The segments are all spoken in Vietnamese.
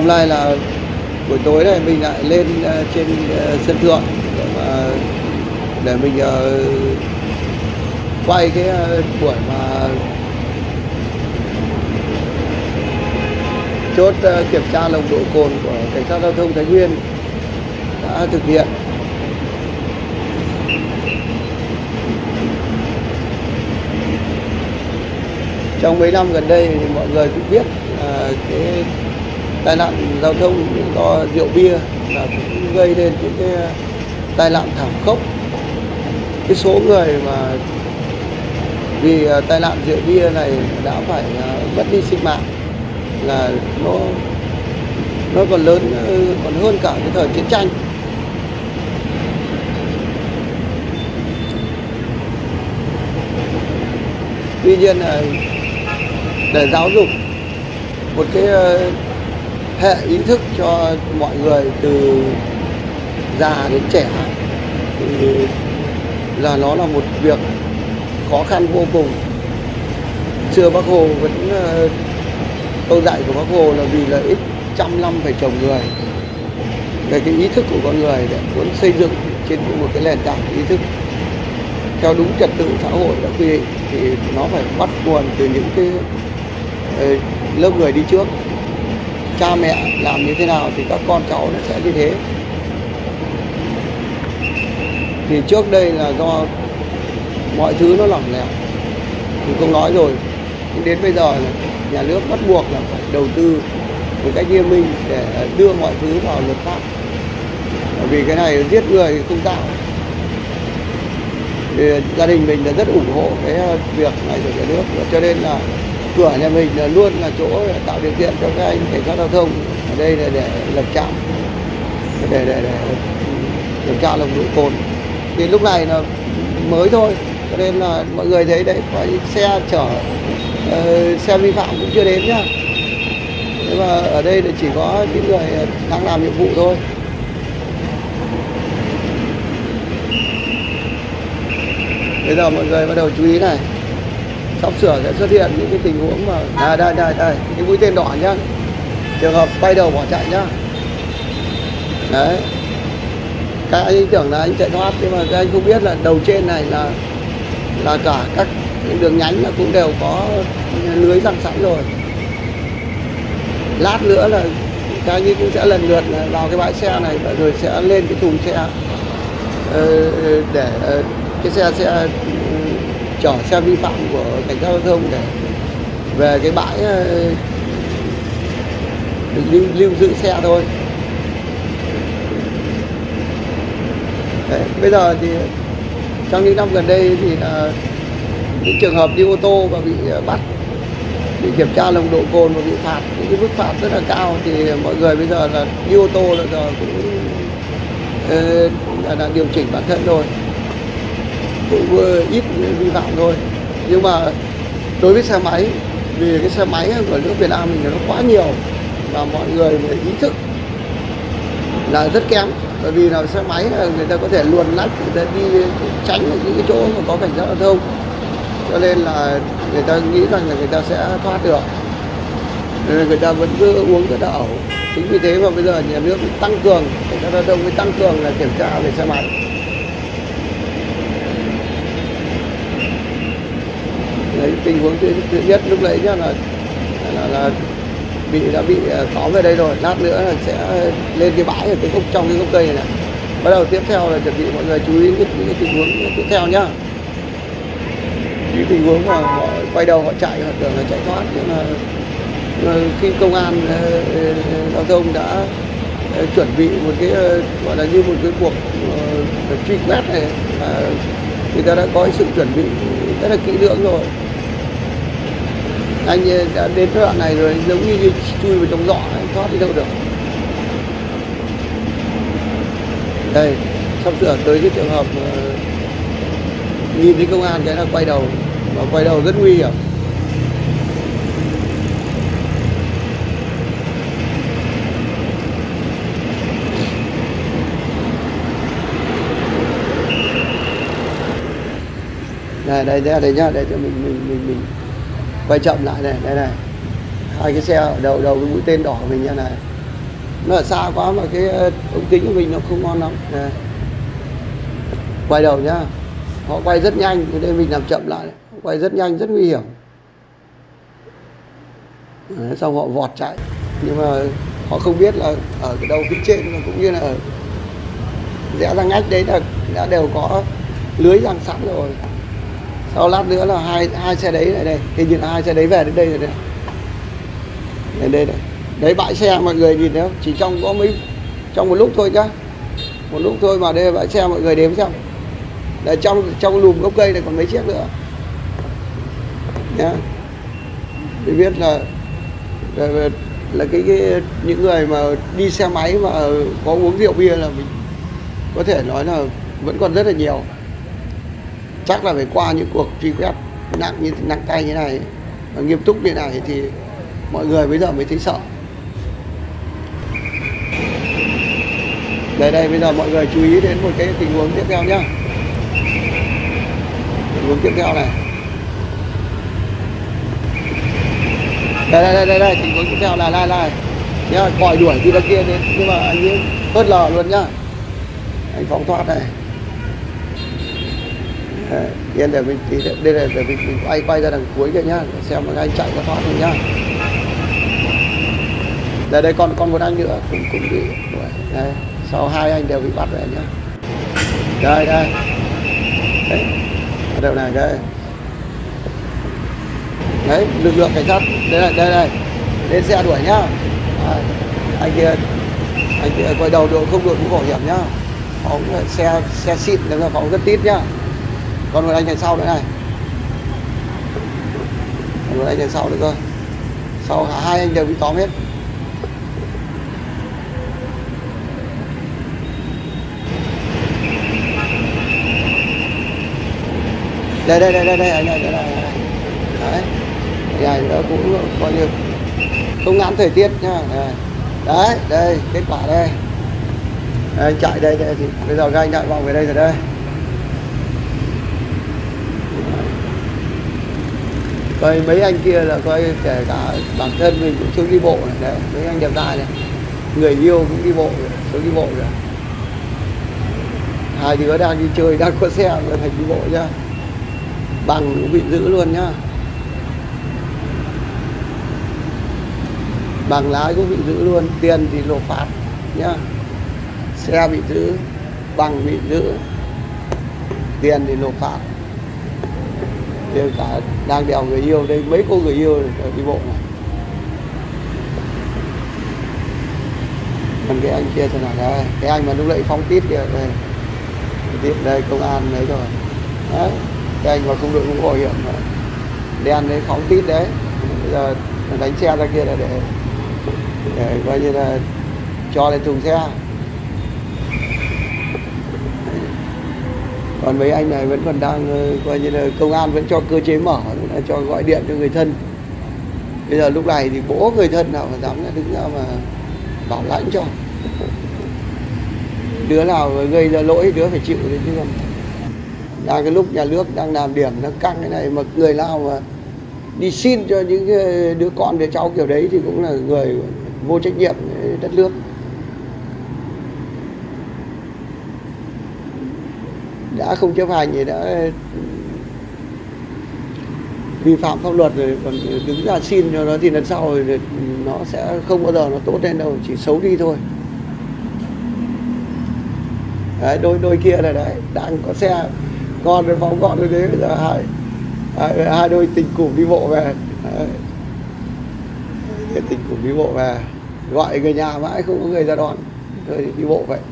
hôm nay là buổi tối này mình lại lên trên sân thượng để mình quay cái buổi mà chốt kiểm tra nồng độ cồn của cảnh sát giao thông Thái Nguyên đã thực hiện. Trong mấy năm gần đây thì mọi người cũng biết cái tai nạn giao thông do rượu bia là cũng gây nên những cái tai nạn thảm khốc. Cái số người mà vì tai nạn rượu bia này đã phải mất đi sinh mạng là nó còn lớn, còn hơn cả cái thời chiến tranh. Tuy nhiên là để giáo dục một cái hệ ý thức cho mọi người từ già đến trẻ thì là nó là một việc khó khăn vô cùng. Xưa Bác Hồ vẫn câu dạy của Bác Hồ là vì lợi ích trăm năm phải trồng người. Về cái ý thức của con người để muốn xây dựng trên một cái nền tảng ý thức theo đúng trật tự xã hội đã quy định thì nó phải bắt nguồn từ những cái lớp người đi trước. Cha mẹ làm như thế nào thì các con cháu nó sẽ như thế. Thì trước đây là do mọi thứ nó lỏng lẻo thì không nói rồi, nhưng đến bây giờ là nhà nước bắt buộc là phải đầu tư một cách nghiêm minh để đưa mọi thứ vào luật pháp, bởi vì cái này giết người không tạo. Thì gia đình mình là rất ủng hộ cái việc này của nhà nước, cho nên là cửa nhà mình là luôn là chỗ tạo điều kiện cho các anh cảnh sát giao thông ở đây là để lập trạm, để lập trạm nồng độ cồn. Thì lúc này là mới thôi, cho nên là mọi người thấy đấy, có xe chở xe vi phạm cũng chưa đến nhá. Nhưng mà ở đây là chỉ có những người đang làm nhiệm vụ thôi. Bây giờ mọi người bắt đầu chú ý này, sắp sửa sẽ xuất hiện những cái tình huống mà đây cái mũi tên đỏ nhá, trường hợp quay đầu bỏ chạy nhá. Đấy, các anh tưởng là anh chạy thoát, nhưng mà các anh không biết là đầu trên này là cả các đường nhánh là cũng đều có lưới giăng sẵn rồi. Lát nữa là các anh cũng sẽ lần lượt vào cái bãi xe này rồi sẽ lên cái thùng xe để cái xe sẽ chở xe vi phạm của cảnh sát giao thông để về cái bãi lưu giữ xe thôi. Đấy, bây giờ thì trong những năm gần đây thì là những trường hợp đi ô tô và bị bắt, bị kiểm tra nồng độ cồn và bị phạt những cái mức phạt rất là cao, thì mọi người bây giờ là đi ô tô là giờ cũng là điều chỉnh bản thân rồi, cũng ít vi phạm thôi. Nhưng mà đối với xe máy, vì cái xe máy của nước Việt Nam mình nó quá nhiều và mọi người ý thức là rất kém. Bởi vì là xe máy là người ta có thể luồn lách, người ta đi tránh những cái chỗ mà có cảnh sát giao thông, cho nên là người ta nghĩ rằng là người ta sẽ thoát được, nên người ta vẫn cứ uống rất là ẩu. Chính vì thế mà bây giờ nhà nước tăng cường, cảnh sát giao thông mới tăng cường là kiểm tra về xe máy. Đấy, tình huống thứ nhất lúc đấy nhá là đã bị tóm về đây rồi. Lát nữa là sẽ lên cái bãi ở cái trong cái gốc cây này. Bắt đầu tiếp theo là chuẩn bị mọi người chú ý những cái tình huống tiếp theo nhá. Những tình huống mà họ quay đầu họ chạy, họ tưởng là chạy thoát, nhưng mà khi công an giao thông đã chuẩn bị một cái gọi là như một cái cuộc truy quét này, người ta đã có sự chuẩn bị rất là kỹ lưỡng rồi. Anh đã đến đoạn này rồi, giống như chui vào trong giỏ, anh thoát đi đâu được. Đây, sắp sửa tới cái trường hợp nhìn thấy công an cái là quay đầu, và quay đầu rất nguy hiểm. Này, đây nhá, để cho mình quay chậm lại này, đây này, hai cái xe ở đầu cái mũi tên đỏ của mình nha này. nó ở xa quá mà cái ống kính của mình nó không ngon lắm. Quay đầu nhá, họ quay rất nhanh, cho nên mình làm chậm lại, quay rất nhanh rất nguy hiểm. Đấy, xong họ vọt chạy, nhưng mà họ không biết là ở cái đầu phía trên và cũng như là ở rẽ ra ngách đấy là đã đều có lưới giăng sẵn rồi. Sau lát nữa là hai xe đấy này đây, hình như là hai xe đấy về đến đây rồi đây. Đây đấy, bãi xe mọi người nhìn thấy không? Chỉ trong một lúc thôi nhá, một lúc thôi mà đây bãi xe mọi người đếm xem. Để trong lùm gốc cây này còn mấy chiếc nữa nhá. Để biết là cái những người mà đi xe máy mà có uống rượu bia là mình có thể nói là vẫn còn rất là nhiều. Chắc là phải qua những cuộc truy quét nặng tay như này, nghiêm túc như này thì mọi người bây giờ mới thấy sợ. Đây bây giờ mọi người chú ý đến một cái tình huống tiếp theo nhá. Tình huống tiếp theo này. Đây tình huống tiếp theo là lai nhá, còi đuổi từ đằng kia đến, nhưng mà anh ấy phớt lờ luôn nhá. Anh phóng thoát này. Yên để mình tí, đây là để mình quay ra đằng cuối kia nhá, để xem mà anh chạy có thoát không nhá. Đây còn một anh nữa cũng bị đuổi. Đây, sau hai anh đều bị bắt rồi nhá. Đây đấy, ở đâu này đây. Đấy, lực lượng cảnh sát đây lên xe đuổi nhá. Đấy, anh kia quay đầu không đội mũ bảo hiểm nhá, phóng xe xịn nên là phóng rất tít nhá. Còn một anh đằng sau nữa này, còn một anh đằng sau nữa cơ. Sau hai anh đều bị tóm hết. Đây anh này, đấy, này nó cũng coi như không ngắn thời tiết nhá. Đây kết quả đây. Anh chạy đây thì bây giờ các anh chạy vòng về đây rồi đây. Coi mấy anh kia là coi kể cả bản thân mình cũng xuống đi bộ này, đấy, mấy anh đẹp trai này, người yêu cũng đi bộ rồi, xuống đi bộ rồi. Hai đứa đang đi chơi, đang có xe mà thành đi bộ nhá. Bằng cũng bị giữ luôn nhá. Bằng lái cũng bị giữ luôn, tiền thì nộp phạt nhá. Xe bị giữ, bằng bị giữ, tiền thì nộp phạt. Đều cả đang đèo người yêu đây, mấy cô người yêu này, đi bộ này. Còn cái anh kia thế nào đây, cái anh mà lúc nãy phóng tít kìa đây, tiếp đây công an đấy rồi. Đấy, cái anh mà không đội mũ bảo hiểm đen đấy phóng tít đấy. Bây giờ đánh xe ra kia là để coi như là cho lên thùng xe. Còn mấy anh này vẫn còn đang coi như là công an vẫn cho cơ chế mở, là cho gọi điện cho người thân. Bây giờ lúc này thì bố người thân nào mà dám đứng ra mà bảo lãnh cho. Đứa nào gây ra lỗi đứa phải chịu đấy chứ không. Đang cái lúc nhà nước đang làm điểm nó căng cái này mà người nào mà đi xin cho những đứa con đứa cháu kiểu đấy thì cũng là người vô trách nhiệm đất nước. Đã không chấp hành thì đã vi phạm pháp luật rồi, còn đứng ra xin cho nó thì lần sau rồi nó sẽ không bao giờ nó tốt lên đâu, chỉ xấu đi thôi. Đấy, đôi kia là đấy đang có xe con rồi phóng gọn như thế, bây giờ hai đôi tình cũ đi bộ về. Đấy. Tình cũ đi bộ về, gọi người nhà mãi không có người ra đón, thôi đi bộ vậy.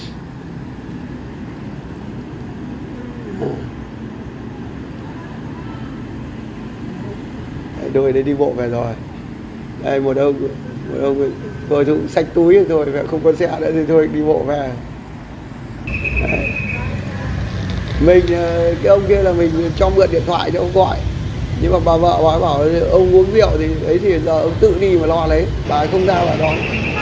Đôi đấy đi bộ về rồi. Đây một ông tôi cũng xách túi rồi, không có xe nữa thì thôi đi bộ về. Đấy. Mình cái ông kia là mình cho mượn điện thoại cho ông gọi, nhưng mà bà vợ bà bảo ông uống rượu thì ấy thì giờ ông tự đi mà lo lấy, bà không ra bà đón.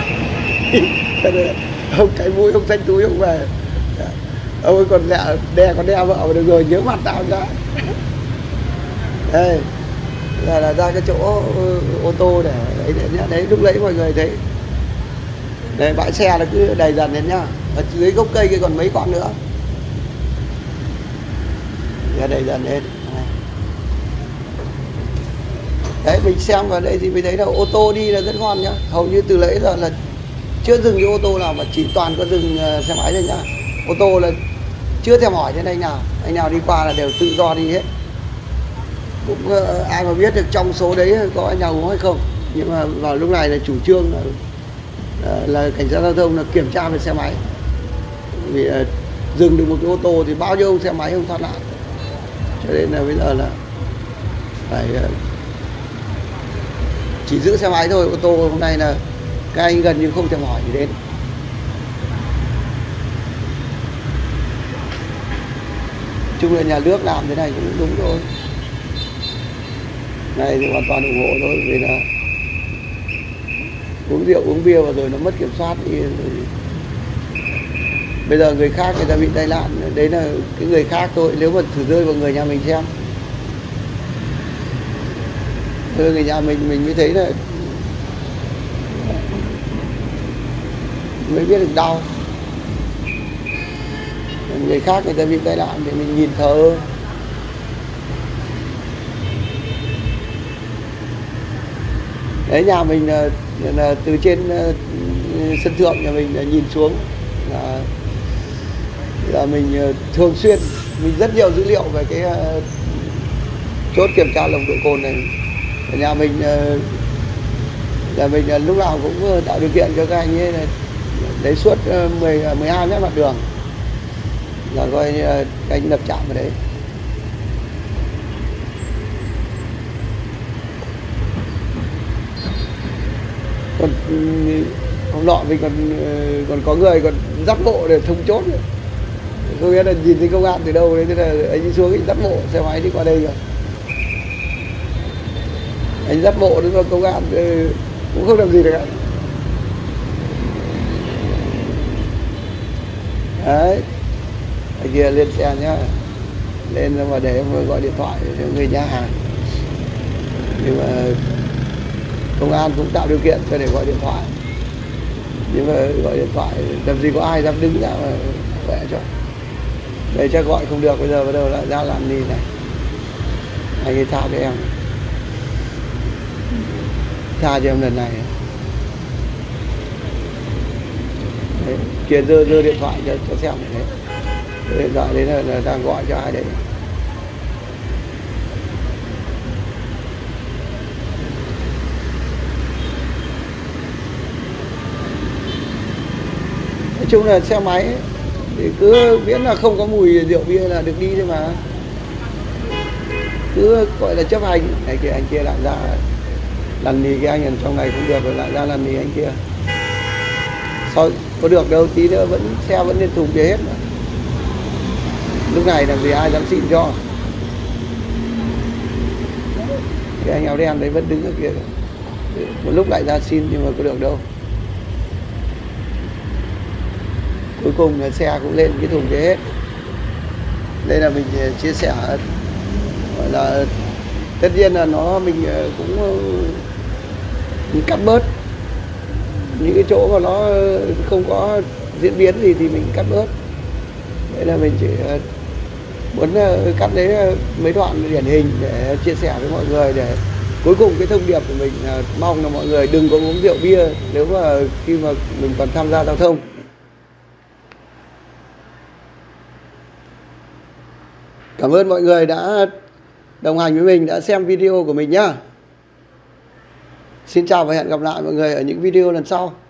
Ông cái mũi ông xách túi ông về, ông ấy còn đe vợ mà được rồi, nhớ mặt tao ra. Đây là ra cái chỗ ô tô để đấy lúc nãy mọi người thấy Đấy, bãi xe nó cứ đầy dần lên nhá. Ở dưới gốc cây kia còn mấy con nữa. Để đầy dần lên. Đấy, mình xem vào đây thì mình thấy là ô tô đi là rất ngon nhá. Hầu như từ nãy giờ là chưa dừng cái ô tô nào, mà chỉ toàn có dừng xe máy thôi nhá. Ô tô là chưa thèm hỏi đến anh nào đi qua là đều tự do đi hết. Cũng ai mà biết được trong số đấy có anh nào uống hay không. Nhưng mà vào lúc này là chủ trương là cảnh sát giao thông là kiểm tra về xe máy. Vì dừng được một cái ô tô thì bao nhiêu ông xe máy không thoát nạn. Cho nên là bây giờ là phải chỉ giữ xe máy thôi. Ô tô hôm nay là các anh gần như không thèm hỏi gì đến. Chung là nhà nước làm thế này cũng đúng thôi. Này thì hoàn toàn ủng hộ thôi. Vì là uống rượu uống bia và rồi nó mất kiểm soát thì bây giờ người khác người ta bị tai nạn, đấy là cái người khác thôi. Nếu mà thử rơi vào người nhà mình xem, người nhà mình mới thấy là mới biết được đau. Người khác người ta bị tai nạn thì mình nhìn thờ. Đấy, nhà mình là từ trên sân thượng nhà mình là nhìn xuống là mình thường xuyên, mình rất nhiều dữ liệu về cái chốt kiểm tra nồng độ cồn này. Ở nhà mình lúc nào cũng tạo điều kiện cho các anh ấy lấy suốt 12 mét mặt đường là coi như các anh lập trạm ở đấy. Còn hôm nọ mình còn có người còn dắt bộ để thông chốt nữa. Không biết là nhìn thấy công an từ đâu đấy, thế là anh đi xuống anh dắt bộ xe máy đi qua đây rồi. Anh dắt bộ đến vào công an cũng không làm gì được ạ. Đấy, anh kia lên xe nhá, lên mà để em gọi điện thoại cho người nhà hàng. Nhưng mà công an cũng tạo điều kiện cho để gọi điện thoại, nhưng mà gọi điện thoại làm gì có ai dám đứng ra mà vẽ cho. Đây chắc gọi không được, bây giờ bắt đầu lại ra làm gì này. Anh ấy tha cho em, tha cho em lần này. Đấy, kia giơ điện thoại cho xem này. Đấy, điện thoại đấy là đang gọi cho ai đấy. Nói chung là xe máy ấy, thì cứ miễn là không có mùi rượu bia là được đi thôi mà. Cứ gọi là chấp hành. Này kia anh kia lại ra lằn lì cái anh ở trong này không được rồi lại ra lằn lì anh kia. Sao có được đâu, tí nữa xe vẫn lên thùng kia hết mà. Lúc này làm gì ai dám xin cho. Cái anh áo đen đấy vẫn đứng ở kia. Một lúc lại ra xin nhưng mà có được đâu. Cuối cùng là xe cũng lên cái thùng kia hết. Đây là mình chia sẻ, gọi là tất nhiên là mình cũng mình cắt bớt những cái chỗ mà nó không có diễn biến gì thì mình cắt bớt. Đây là mình chỉ muốn cắt lấy mấy đoạn điển hình để chia sẻ với mọi người, để cuối cùng cái thông điệp của mình là mong là mọi người đừng có uống rượu bia nếu mà khi mà mình còn tham gia giao thông. Cảm ơn mọi người đã đồng hành với mình, đã xem video của mình nhá. Xin chào và hẹn gặp lại mọi người ở những video lần sau.